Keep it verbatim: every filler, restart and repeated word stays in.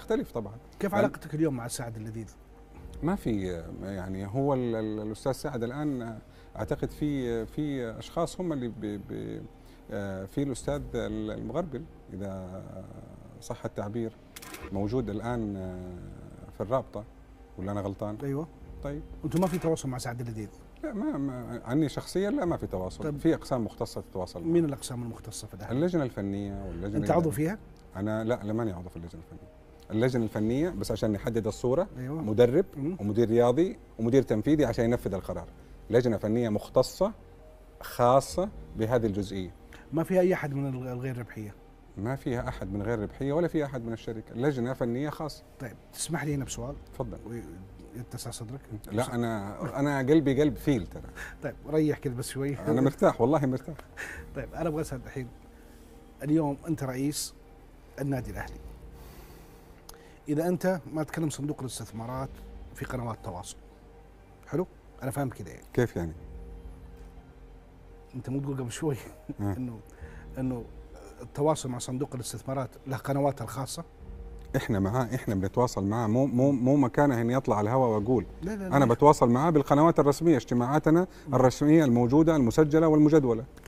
تختلف طبعا. كيف علاقتك اليوم مع سعد اللذيذ؟ ما في يعني، هو ال- ال- الاستاذ سعد الان اعتقد في في اشخاص هم اللي بي بي آه، في الاستاذ المغربل اذا صح التعبير موجود الان آه، في الرابطه، ولا انا غلطان؟ ايوه. طيب انتم ما في تواصل مع سعد اللذيذ؟ لا، ما, ما عني شخصيا لا، ما في تواصل. طيب. في اقسام مختصه تتواصل. مين الاقسام المختصه في ده؟ اللجنه الفنيه واللجنه. انت عضو فيها؟ انا لا، لا ماني عضو في اللجنه الفنيه. اللجنه الفنيه بس عشان نحدد الصوره. أيوة. مدرب مم. ومدير رياضي ومدير تنفيذي عشان ينفذ القرار. لجنه فنيه مختصه خاصه بهذه الجزئيه. ما فيها اي احد من الغير ربحيه؟ ما فيها احد من غير ربحيه ولا فيها احد من الشركه، لجنه فنيه خاصه. طيب تسمح لي هنا بسؤال؟ تفضل. يتسع صدرك؟ لا انا انا قلبي قلب فيل ترى. طيب ريح كذا بس شوي. انا مرتاح والله مرتاح. طيب انا ابغى اسال الحين، اليوم انت رئيس النادي الاهلي، اذا انت ما تكلم صندوق الاستثمارات في قنوات التواصل، حلو؟ انا فاهم كذا يعني. كيف يعني؟ انت مو تقول قبل شوي انه انه التواصل مع صندوق الاستثمارات له قنواته الخاصه؟ احنا معاه، احنا بنتواصل معاه، مو مو مو مكانه اني اطلع على الهواء واقول. لا لا لا انا بتواصل معاه بالقنوات الرسميه، اجتماعاتنا الرسميه الموجوده المسجله والمجدوله.